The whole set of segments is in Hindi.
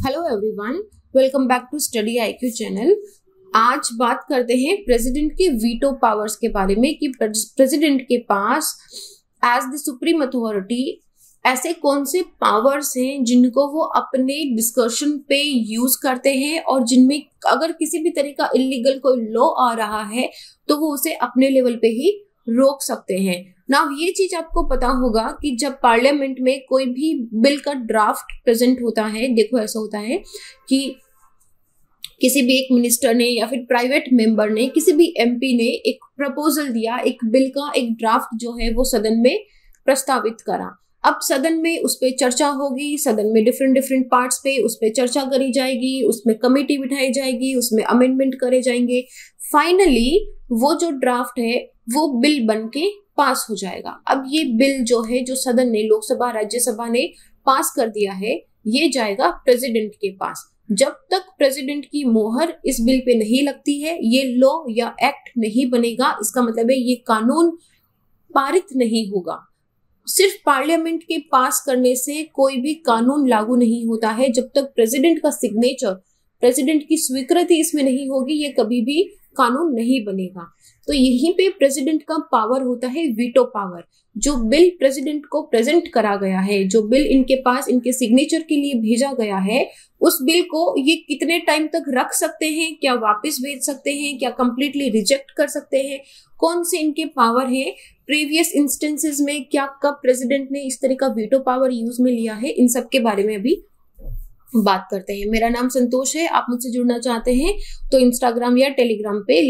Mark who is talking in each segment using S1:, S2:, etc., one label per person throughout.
S1: Hello everyone, welcome back to study IQ channel. आज बात करते हैं प्रेसिडेंट के वीटो पावर्स के बारे में कि प्रेसिडेंट के पास एज द सुप्रीम अथॉरिटी ऐसे कौन से पावर्स हैं जिनको वो अपने डिस्कशन पे यूज करते हैं और जिनमें अगर किसी भी तरह का इलीगल कोई लॉ आ रहा है तो वो उसे अपने लेवल पे ही रोक सकते हैं। नाउ ये चीज आपको पता होगा कि जब पार्लियामेंट में कोई भी बिल का ड्राफ्ट प्रेजेंट होता है, देखो ऐसा होता है कि किसी भी एक मिनिस्टर ने या फिर प्राइवेट मेंबर ने, किसी भी एमपी ने एक प्रपोजल दिया, एक बिल का एक ड्राफ्ट जो है वो सदन में प्रस्तावित करा। अब सदन में उस पर चर्चा होगी, सदन में डिफरेंट पार्ट्स पे उस पर चर्चा करी जाएगी, उसमें कमेटी बिठाई जाएगी, उसमें अमेंडमेंट करे जाएंगे। फाइनली वो जो ड्राफ्ट है वो बिल बन के पास हो जाएगा। अब ये बिल जो है, जो सदन ने, लोकसभा राज्यसभा ने पास कर दिया है, ये जाएगा प्रेसिडेंट के पास। जब तक प्रेसिडेंट की मोहर इस बिल पे नहीं लगती है, ये लॉ या एक्ट नहीं बनेगा। इसका मतलब है ये कानून पारित नहीं होगा। सिर्फ पार्लियामेंट के पास करने से कोई भी कानून लागू नहीं होता है। जब तक प्रेसिडेंट का सिग्नेचर, प्रेसिडेंट की स्वीकृति इसमें नहीं होगी, ये कभी भी कानून नहीं बनेगा। तो यहीं पे प्रेसिडेंट का पावर होता है वीटो पावर। जो बिल प्रेसिडेंट को प्रेजेंट करा गया है, जो बिल इनके पास इनके सिग्नेचर के लिए भेजा गया है, उस बिल को ये कितने टाइम तक रख सकते हैं, क्या वापस भेज सकते हैं, क्या कंप्लीटली रिजेक्ट कर सकते हैं, कौन से इनके पावर है, प्रीवियस इंस्टेंसेस में क्या कब प्रेसिडेंट ने इस तरह का वीटो पावर यूज में लिया है, इन सब के बारे में अभी बात करते हैं। मेरा नाम संतोष है। आप मुझसे जुड़ना चाहते हैं तो इंस्टाग्राम या टेलीग्राम पे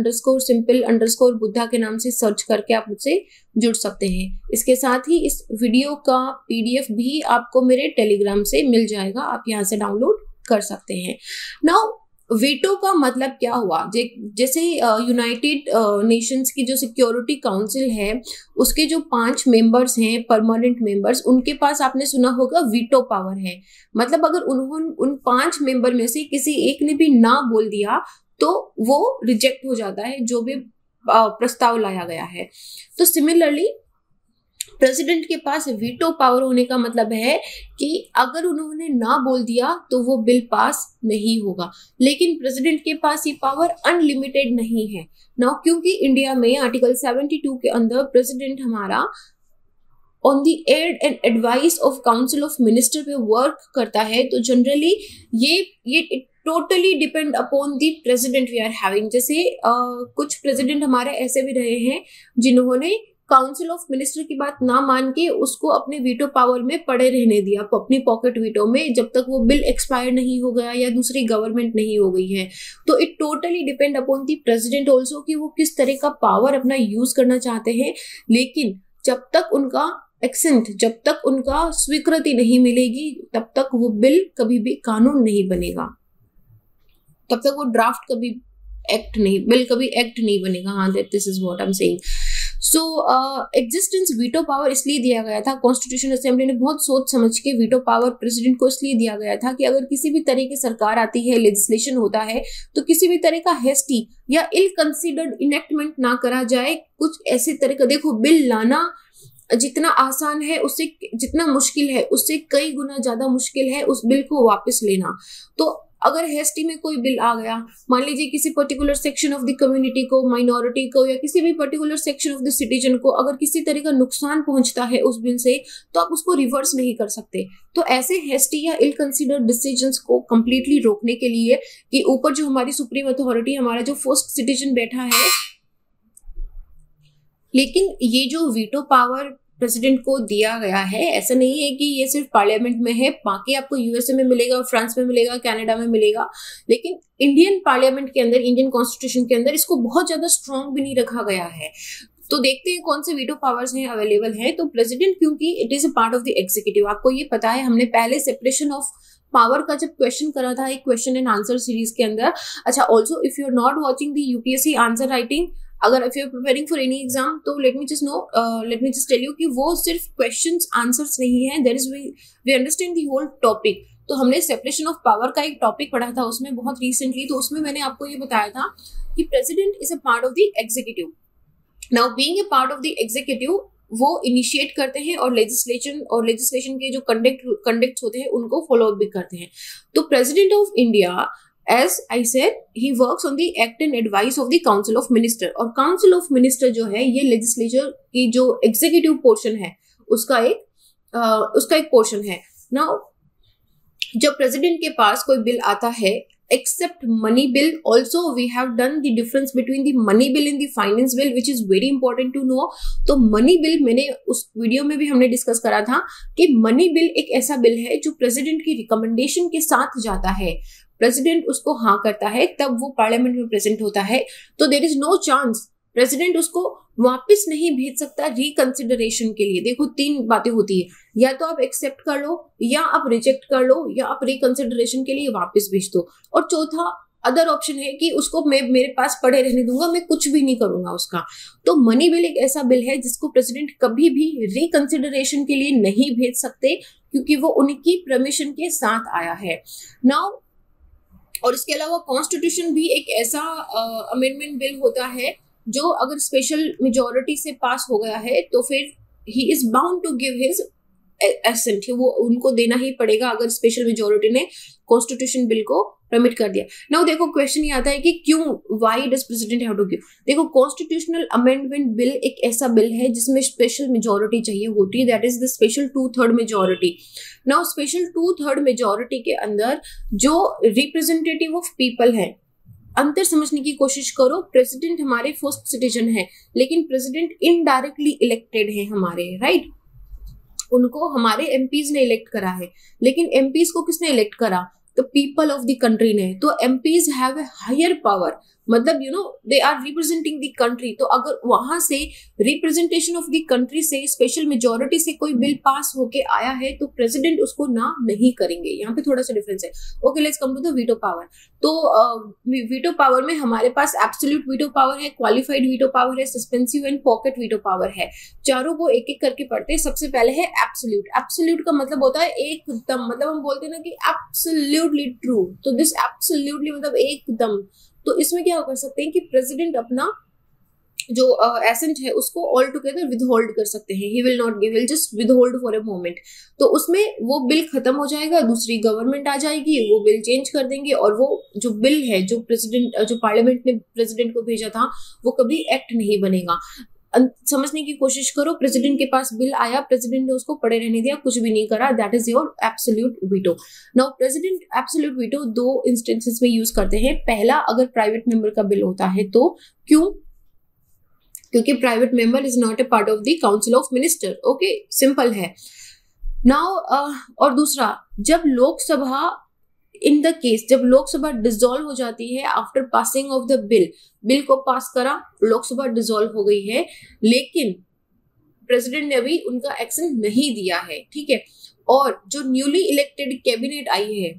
S1: little_simple_बुद्धा के नाम से सर्च करके आप मुझसे जुड़ सकते हैं। इसके साथ ही इस वीडियो का पीडीएफ भी आपको मेरे टेलीग्राम से मिल जाएगा, आप यहाँ से डाउनलोड कर सकते हैं। नाउ वीटो का मतलब क्या हुआ? जैसे यूनाइटेड नेशंस की जो सिक्योरिटी काउंसिल है, उसके जो 5 मेंबर्स हैं, परमानेंट मेंबर्स, उनके पास आपने सुना होगा वीटो पावर है। मतलब अगर उन्होंने उन 5 मेंबर में से किसी एक ने भी ना बोल दिया तो वो रिजेक्ट हो जाता है, जो भी प्रस्ताव लाया गया है। तो सिमिलरली प्रेसिडेंट के पास वीटो पावर होने का मतलब है कि अगर उन्होंने ना बोल दिया तो वो बिल पास नहीं होगा। लेकिन प्रेसिडेंट के पास ये पावर अनलिमिटेड नहीं है ना, क्योंकि इंडिया में आर्टिकल 72 के अंदर प्रेसिडेंट हमारा on the aid and advice of council of minister पे वर्क करता है। तो जनरली ये totally depend upon the president we are having. जैसे कुछ प्रेसिडेंट हमारे ऐसे भी रहे हैं जिन्होंने काउंसिल ऑफ मिनिस्टर की बात ना मान के उसको अपने वीटो पावर में पड़े रहने दिया, अपनी पॉकेट वीटो में, जब तक वो बिल एक्सपायर नहीं हो गया या दूसरी गवर्नमेंट नहीं हो गई है। तो it totally depend upon the president also कि वो किस तरह का पावर अपना यूज करना चाहते हैं। लेकिन जब तक उनका एक्सेंट, जब तक उनका स्वीकृति नहीं मिलेगी, तब तक वो बिल कभी भी कानून नहीं बनेगा, तब तक वो ड्राफ्ट कभी एक्ट नहीं, बिल कभी एक्ट नहीं बनेगा। हाँ, this is what I am saying. So existence veto power इसलिए दिया गया था, कॉन्स्टिट्यूशन असेंबली ने बहुत सोच समझ के वीटो पावर प्रेसिडेंट को इसलिए दिया गया था कि अगर किसी भी तरह की सरकार आती है, लेजिस्लेशन होता है, तो किसी भी तरह का हेस्टी या इल कंसिडर्ड इनेक्टमेंट ना करा जाए। कुछ ऐसे तरह का, देखो, बिल लाना जितना आसान है, उससे जितना मुश्किल है, उससे कई गुना ज्यादा मुश्किल है उस बिल को वापस लेना। तो अगर हेस्टी में कोई बिल आ गया, मान लीजिए किसी particular section of the community को, माइनॉरिटी को, या किसी भी particular section of the citizen को अगर किसी तरह का नुकसान पहुंचता है उस बिल से, तो आप उसको रिवर्स नहीं कर सकते। तो ऐसे हेस्टी या इल कंसिडर्ड डिसीजंस को कंप्लीटली रोकने के लिए कि ऊपर जो हमारी सुप्रीम अथॉरिटी, हमारा जो फर्स्ट सिटीजन बैठा है, लेकिन ये जो वीटो पावर प्रेसिडेंट को दिया गया है, ऐसा नहीं है कि ये सिर्फ पार्लियामेंट में है, बाकी आपको यूएसए में मिलेगा, फ्रांस में मिलेगा, कनाडा में मिलेगा। लेकिन इंडियन पार्लियामेंट के अंदर, इंडियन कॉन्स्टिट्यूशन के अंदर इसको बहुत ज्यादा स्ट्रॉन्ग भी नहीं रखा गया है। तो देखते हैं कौन से वीटो पावर्स हैं, अवेलेबल हैं। तो प्रेसिडेंट, क्योंकि it is a part of the executive, आपको ये पता है, हमने पहले सेपरेशन ऑफ पावर का जब क्वेश्चन करा था एक क्वेश्चन एंड आंसर सीरीज के अंदर। अच्छा, also if you are not watching the UPSC answer writing, अगर if you are preparing for any exam, तो let me just tell you कि वो सिर्फ क्वेश्चंस आंसर्स नहीं है, there is we understand the whole topic. तो हमने सेपरेशन ऑफ पावर का एक टॉपिक पढ़ा था उसमें बहुत रिसेंटली, तो उसमें मैंने आपको ये बताया था कि president is a part of the executive. Now being a part of the executive, वो इनिशिएट करते हैं और लेजिस्लेशन के जो कंडक्ट होते हैं उनको फॉलो अप भी करते हैं। तो president of India, as I said, he works on the act and advice of the council of minister, और council of minister जो है ये लेजिस्लेचर की जो एग्जीक्यूटिव पोर्शन है उसका एक पोर्शन है। नाउ जब प्रेसिडेंट के पास कोई बिल आता है, except money bill, also we have done the difference between the money bill and the finance bill, which is very important to know। तो money bill मैंने उस वीडियो में भी हमने डिस्कस करा था कि money bill एक ऐसा बिल है जो प्रेसिडेंट की रिकमेंडेशन के साथ जाता है, प्रेसिडेंट उसको हाँ करता है तब वो पार्लियामेंट में प्रेजेंट होता है। तो there is no chance president उसको वापस नहीं भेज सकता रिकंसिडरेशन के लिए। देखो 3 बातें होती है, या तो आप एक्सेप्ट कर लो, या आप रिजेक्ट कर लो, या आप रिकंसिडरेशन के लिए वापस भेज दो। और चौथा अदर ऑप्शन है कि उसको मैं मेरे पास पड़े रहने दूंगा, मैं कुछ भी नहीं करूंगा उसका। तो मनी बिल एक ऐसा बिल है जिसको प्रेसिडेंट कभी भी रिकंसिडरेशन के लिए नहीं भेज सकते, क्योंकि वो उनकी परमिशन के साथ आया है। नाउ और इसके अलावा कॉन्स्टिट्यूशन भी एक ऐसा अमेंडमेंट बिल होता है जो अगर स्पेशल मेजॉरिटी से पास हो गया है तो फिर he is bound to give his assent, वो उनको देना ही पड़ेगा अगर स्पेशल मेजॉरिटी ने कॉन्स्टिट्यूशन बिल को परमिट कर दिया। नाउ देखो क्वेश्चन ये आता है कि क्यों, why does president have to give. देखो कॉन्स्टिट्यूशनल अमेंडमेंट बिल एक ऐसा बिल है जिसमें स्पेशल मेजॉरिटी चाहिए होती है, that is the special 2/3 majority. Now special 2/3 majority के अंदर जो रिप्रेजेंटेटिव ऑफ पीपल है, अंतर समझने की कोशिश करो। प्रेसिडेंट हमारे फर्स्ट सिटीजन है, लेकिन प्रेसिडेंट इनडायरेक्टली इलेक्टेड है हमारे, राइट। उनको हमारे एमपीज ने इलेक्ट करा है, लेकिन एमपीज को किसने इलेक्ट करा, तो पीपल ऑफ द कंट्री ने। तो MPs have a higher power, मतलब you know they are representing the country. तो अगर वहां से रिप्रेजेंटेशन ऑफ द कंट्री से स्पेशल मेजॉरिटी से कोई बिल पास होके आया है तो प्रेसिडेंट उसको ना नहीं करेंगे। यहाँ पे थोड़ा सा डिफरेंस है। Okay, let's come to the veto power. तो वीटो पावर में हमारे पास एब्सोल्यूट वीटो पावर है, क्वालिफाइड वीटो पावर है, suspensive and pocket veto power है। चारों को एक एक करके पढ़ते हैं। सबसे पहले है एब्सोल्यूट। एब्सोल्यूट का मतलब होता है एकदम, मतलब हम बोलते हैं ना कि एब्सोल्यूटली ट्रू, तो दिस एब्सोल्यूटली मतलब एकदम। तो इसमें क्या कर सकते हैं कि प्रेसिडेंट अपना जो एसेंट है उसको ऑल टुगेदर विदहोल्ड कर सकते हैं। He will not give, will just withhold for a moment. तो उसमें वो बिल खत्म हो जाएगा, दूसरी गवर्नमेंट आ जाएगी, वो बिल चेंज कर देंगे, और वो जो बिल है जो पार्लियामेंट ने प्रेसिडेंट को भेजा था वो कभी एक्ट नहीं बनेगा। समझने की कोशिश करो, प्रेसिडेंट के पास बिल आया, प्रेसिडेंट ने उसको पड़े रहने दिया, कुछ भी नहीं करा, that is your absolute veto. Now president absolute veto 2 instances में यूज करते हैं। पहला, अगर प्राइवेट मेंबर का बिल होता है तो। क्यों? क्योंकि private member is not a part of the council of minister. Okay, simple है। नाउ और दूसरा, जब लोकसभा इन द केस जब लोकसभा डिसॉल्व हो जाती है after passing of the bill को पास करा, लोकसभा डिसॉल्व हो गई है, लेकिन प्रेसिडेंट ने अभी उनका एक्शन नहीं दिया है, ठीक है। और जो न्यूली इलेक्टेड कैबिनेट आई है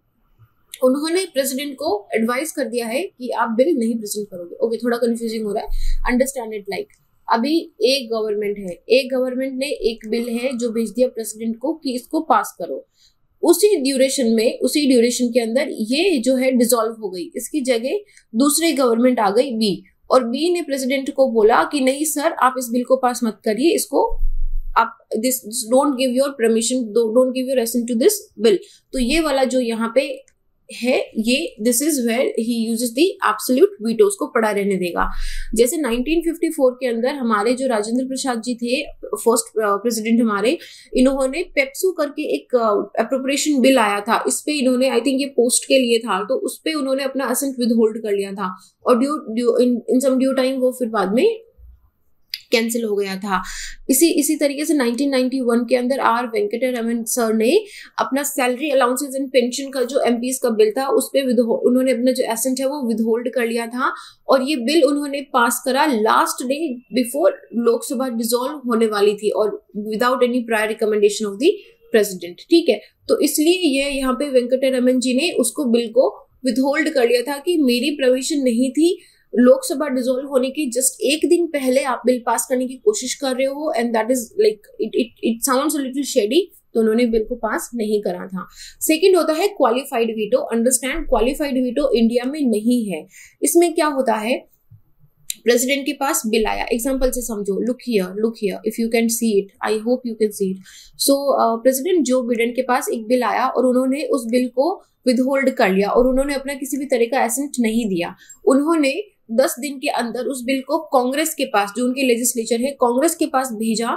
S1: उन्होंने प्रेसिडेंट को एडवाइस कर दिया है कि आप बिल नहीं प्रेजेंट करोगे। ओके, थोड़ा कंफ्यूजिंग हो रहा है, अंडरस्टैंड इट। लाइक अभी एक गवर्नमेंट है, एक गवर्नमेंट ने एक बिल है जो भेज दिया प्रेसिडेंट को कि इसको पास करो। उसी ड्यूरेशन के अंदर ये जो है डिसॉल्व हो गई, इसकी जगह दूसरी गवर्नमेंट आ गई बी, और बी ने प्रेसिडेंट को बोला कि नहीं सर, आप इस बिल को पास मत करिए, इसको आप this don't give your permission, don't give your assent to this bill. तो ये वाला जो यहाँ पे है, ये this is where he uses the absolute veto, उसको पड़ा रहने देगा। जैसे 1954 के अंदर हमारे जो राजेंद्र प्रसाद जी थे, फर्स्ट प्रेसिडेंट हमारे, इन्होंने पेप्सू करके एक अप्रोप्रिएशन बिल आया था, इस पे इन्होंने, आई थिंक ये पोस्ट के लिए था, तो उस पे उन्होंने अपना असेंट विदहोल्ड कर लिया था, और इन सम ड्यू टाइम वो फिर बाद में कैंसिल हो गया था। इसी तरीके से 1991 के अंदर आर वेंकटरमन सर ने अपना सैलरी अलाउंसेस एंड पेंशन का जो एमपीज का बिल था उस पे उन्होंने अपना जो एसेंट है वो विदहोल्ड कर लिया था, और ये बिल उन्होंने पास करा last day before Lok Sabha dissolve होने वाली थी, और without any prior recommendation of the president, ठीक है। तो इसलिए ये यहाँ पे वेंकटरमन जी ने उसको बिल को विदहोल्ड कर लिया था कि मेरी परमिशन नहीं थी, लोकसभा डिसॉल्व होने के जस्ट एक दिन पहले आप बिल पास करने की कोशिश कर रहे हो, and that is like it sounds a little shady, तो उन्होंने बिल को पास नहीं करा था। सेकंड होता है qualified veto. Understand, qualified veto India में नहीं है। इसमें क्या होता है, प्रेसिडेंट के पास बिल आया, एग्जांपल से समझो, look here if you can see it, I hope you can see it. So president Joe Biden के पास एक बिल आया और उन्होंने उस बिल को विदहोल्ड कर लिया और उन्होंने अपना किसी भी तरह का एसेंट नहीं दिया। उन्होंने 10 दिन के अंदर उस बिल को कांग्रेस के पास, जो उनके लेजिस्लेचर है, कांग्रेस के पास भेजा।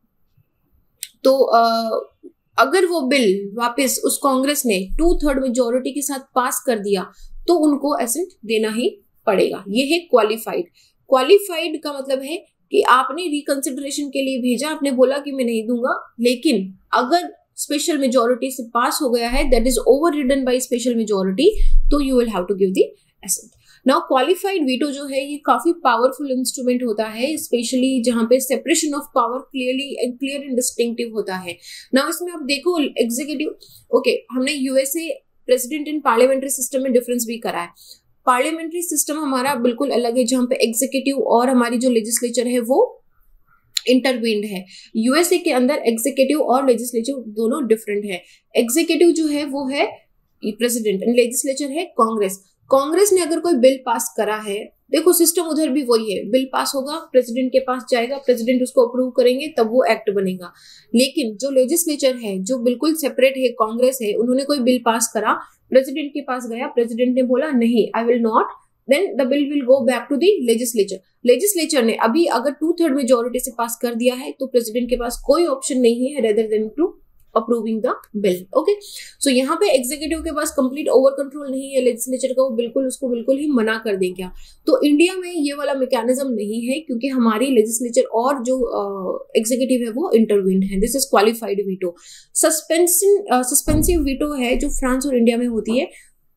S1: तो अगर वो बिल वापस उस कांग्रेस ने 2/3 मेजोरिटी के साथ पास कर दिया तो उनको एसेंट देना ही पड़ेगा। ये है क्वालिफाइड। क्वालिफाइड का मतलब है कि आपने रिकंसिडरेशन के लिए भेजा, आपने बोला कि मैं नहीं दूंगा, लेकिन अगर स्पेशल मेजोरिटी से पास हो गया है, that is overridden by special majority, तो you will have to give the assent. Now qualified veto जो है ये काफी पावरफुल इंस्ट्रूमेंट होता है, स्पेशली जहां पे separation of power clear and distinctive होता है। नाउ इसमें आप देखो एग्जीक्यूटिव, ओके, हमने USA president and parliamentary system में डिफरेंस भी करा है। पार्लियामेंट्री सिस्टम हमारा बिल्कुल अलग है, जहां पे एग्जीक्यूटिव और हमारी जो लेजिस्लेचर है वो इंटरवीन्ड है। यूएसए के अंदर एग्जीक्यूटिव और लेजिस्लेचर दोनों डिफरेंट है। एग्जीक्यूटिव जो है वो है प्रेसिडेंट एंड लेजिस्लेचर है कांग्रेस। कांग्रेस ने अगर कोई बिल पास करा है, देखो सिस्टम उधर भी वही है, बिल पास होगा, प्रेसिडेंट के पास जाएगा, प्रेसिडेंट उसको अप्रूव करेंगे, तब वो एक्ट बनेगा। लेकिन जो लेजिस्लेचर है, जो बिल्कुल सेपरेट है, कांग्रेस है, उन्होंने कोई बिल पास करा, प्रेसिडेंट के पास गया, प्रेसिडेंट ने बोला नहीं, I will not, then the bill will go back to the legislature. Legislature ने अभी अगर 2/3 मेजोरिटी से पास कर दिया है तो प्रेसिडेंट के पास कोई ऑप्शन नहीं है rather than to approving the bill. Okay, so यहाँ पे एग्जीक्यूटिव के पास कंप्लीट ओवर कंट्रोल नहीं है लेजिस्लेचर का, वो बिल्कुल उसको बिल्कुल ही मना कर देगा। तो इंडिया में ये वाला मैकेनिज्म नहीं है, क्योंकि हमारी लेजिस्लेचर और जो एग्जीक्यूटिव है वो इंटरवीन्ड है। This is qualified veto. Suspensive veto है जो फ्रांस और इंडिया में होती है,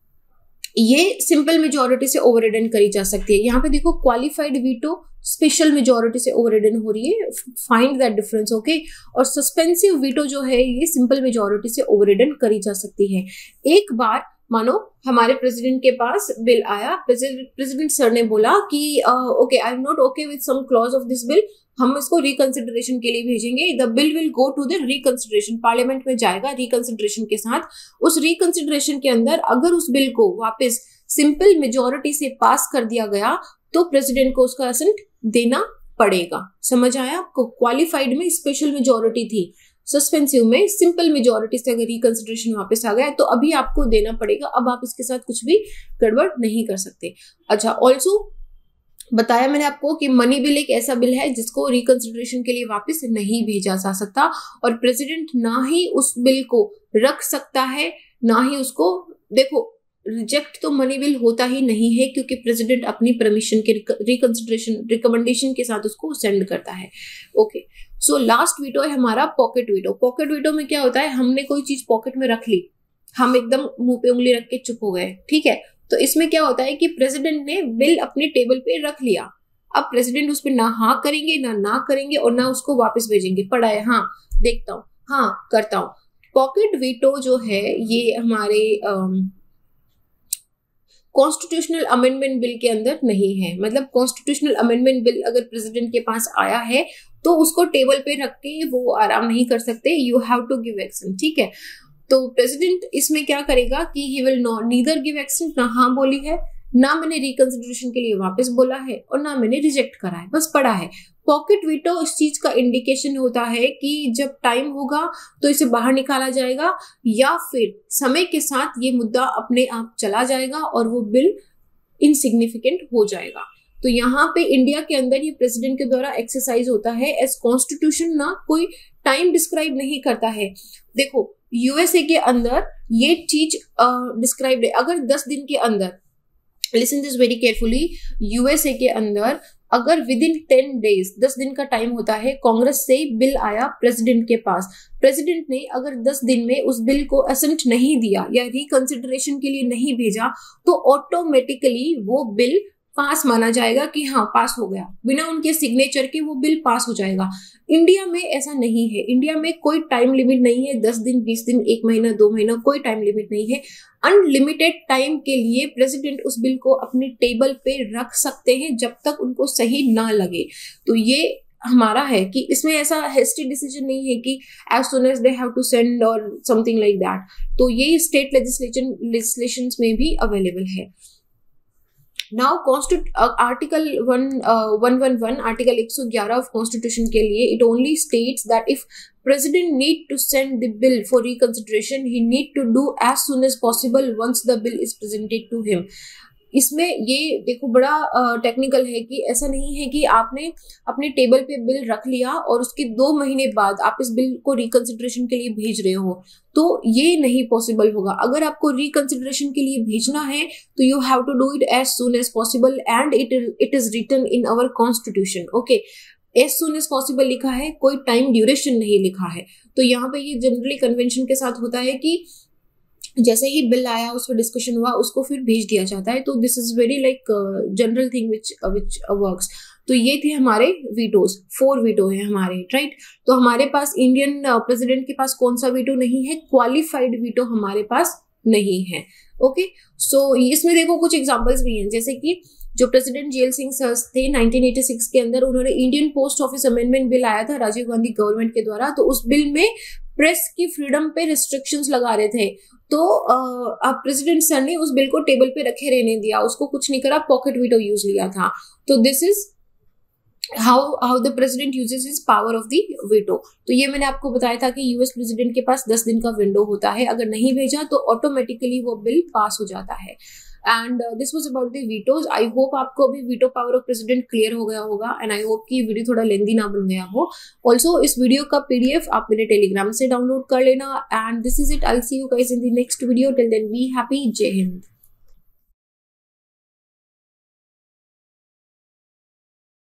S1: ये सिंपल मेजोरिटी से ओवररिडन करी जा सकती है। यहाँ पे देखो क्वालिफाइड वीटो स्पेशल मेजोरिटी से ओवररिडन हो रही है, फाइंड दैट डिफरेंस। ओके, और सस्पेंसिव वीटो जो है ये सिंपल मेजोरिटी से ओवररिडन करी जा सकती है। एक बार मानो हमारे प्रेसिडेंट के पास बिल आया, प्रेसिडेंट सर ने बोला कि okay, I am not okay with some clause of this bill, हम इसको रिकंसिडरेशन के लिए भेजेंगे। The bill will go to the reconsideration, parliament में जाएगा रिकंसिडरेशन के साथ। उस रिकंसिडरेशन के अंदर अगर उस बिल को वापस सिंपल मेजोरिटी से पास कर दिया गया तो प्रेसिडेंट को उसका एसेंट देना पड़ेगा। समझ आया आपको? क्वालिफाइड में स्पेशल मेजोरिटी थी, सस्पेंसिव में सिंपल मेजोरिटी से अगर रिकंसिडरेशन वापस आ गया तो अभी आपको देना पड़ेगा। अब आप इसके साथ कुछ भी गड़बड़ नहीं कर सकते। अच्छा, ऑल्सो बताया मैंने आपको कि मनी बिल एक ऐसा बिल है जिसको रिकंसिडरेशन के लिए वापस नहीं भेजा जा सकता, और प्रेसिडेंट ना ही उस बिल को रख सकता है, ना ही उसको, देखो रिजेक्ट तो मनी बिल होता ही नहीं है, क्योंकि प्रेसिडेंट अपनी परमिशन के रिकंसिडरेशन रिकमेंडेशन के साथ उसको सेंड करता है। ओके, सो लास्ट वीटो है हमारा पॉकेट वीटो। पॉकेट वीटो में क्या होता है, हमने कोई चीज पॉकेट में रख ली, हम एकदम मुंह पे उंगली रख के चुप हो गए, ठीक है। तो इसमें क्या होता है कि प्रेसिडेंट ने बिल अपने टेबल पे रख लिया, अब प्रेसिडेंट उस पर ना हाँ करेंगे ना करेंगे और ना उसको वापस भेजेंगे। पढ़ा है, हाँ देखता हूँ, हाँ करता हूँ। पॉकेट वीटो जो है ये हमारे कॉन्स्टिट्यूशनल अमेंडमेंट बिल के अंदर नहीं है। मतलब कॉन्स्टिट्यूशनल अमेंडमेंट बिल अगर प्रेसिडेंट के पास आया है तो उसको टेबल पे रख के वो आराम नहीं कर सकते, you have to give action, ठीक है। तो प्रेसिडेंट इसमें क्या करेगा कि he will neither give action, ना हाँ बोली है, ना मैंने रिकंसिडरेशन के लिए वापस बोला है, और ना मैंने रिजेक्ट करा है, बस पड़ा है। पॉकेट वीटो इस चीज का इंडिकेशन होता है कि जब टाइम होगा तो इसे बाहर निकाला जाएगा, या फिर समय के साथ ये मुद्दा अपने आप चला जाएगा और वो बिल इनसिग्निफिकेंट हो जाएगा। तो यहाँ पे इंडिया के अंदर ये प्रेसिडेंट के द्वारा एक्सरसाइज होता है एज कॉन्स्टिट्यूशन, ना कोई टाइम डिस्क्राइब नहीं करता है। देखो यूएसए के अंदर ये चीज डिस्क्राइब है, अगर 10 दिन के अंदर, listen this very carefully, USA के अंदर अगर विद इन 10 डेज, 10 दिन का टाइम होता है, कांग्रेस से बिल आया प्रेसिडेंट के पास, प्रेसिडेंट ने अगर 10 दिन में उस बिल को असेंट नहीं दिया या रिकंसिडरेशन के लिए नहीं भेजा तो ऑटोमेटिकली वो बिल पास माना जाएगा कि हाँ पास हो गया, बिना उनके सिग्नेचर के वो बिल पास हो जाएगा। इंडिया में ऐसा नहीं है, इंडिया में कोई टाइम लिमिट नहीं है, 10 दिन 20 दिन 1 महीना 2 महीना कोई टाइम लिमिट नहीं है। अनलिमिटेड टाइम के लिए प्रेसिडेंट उस बिल को अपने टेबल पे रख सकते हैं जब तक उनको सही ना लगे। तो ये हमारा है कि इसमें ऐसा हेस्टी डिसीजन नहीं है कि as soon as they have to send or something like that. तो ये स्टेट लेजिस्लेशंस में भी अवेलेबल है। Now article 111 article 111 of constitution के लिए it only states that if president need to send the bill for reconsideration, he need to do as soon as possible once the bill is presented to him. इसमें ये देखो बड़ा टेक्निकल है कि ऐसा नहीं है कि आपने अपने टेबल पे बिल रख लिया और उसके 2 महीने बाद आप इस बिल को रिकंसिडरेशन के लिए भेज रहे हो, तो ये नहीं पॉसिबल होगा. अगर आपको रिकंसिडरेशन के लिए भेजना है तो you have to do it as soon as possible and it is written in our constitution. Okay, as soon as possible लिखा है, कोई टाइम ड्यूरेशन नहीं लिखा है. तो यहाँ पे ये जनरली कन्वेंशन के साथ होता है कि जैसे ही बिल आया, उस पर डिस्कशन हुआ, उसको फिर भेज दिया जाता है. तो this is very like general thing which works. तो ये थे हमारे वीटोज, 4 वीटो है हमारे, राइट. तो हमारे पास इंडियन प्रेसिडेंट के पास कौन सा वीटो नहीं है? क्वालिफाइड वीटो हमारे पास नहीं है. ओके, सो इसमें देखो कुछ एग्जांपल्स भी हैं, जैसे कि जो प्रेसिडेंट जेल सिंह सर थे 1986 के अंदर, उन्होंने Indian post office amendment bill आया था राजीव गांधी गवर्नमेंट के द्वारा. तो उस बिल में प्रेस की फ्रीडम पे रिस्ट्रिक्शंस लगा रहे थे. तो अब प्रेसिडेंट सर ने उस बिल को टेबल पे रखे रहने दिया, उसको कुछ नहीं करा, पॉकेट वीटो यूज लिया था. तो this is how the president uses his power of the veto. तो ये मैंने आपको बताया था कि यूएस प्रेसिडेंट के पास 10 दिन का विंडो होता है, अगर नहीं भेजा तो ऑटोमेटिकली वो बिल पास हो जाता है. And this was about the vetoes. I hope आपको अभी veto power of president clear हो गया होगा एंड आई होप कि वीडियो थोड़ा लेंदी ना बन गया हो. ऑल्सो इस वीडियो का पीडीएफ आप मेरे टेलीग्राम से डाउनलोड कर लेना. And this is it. I will see you guys in the next video. Till then be happy. जय हिंद.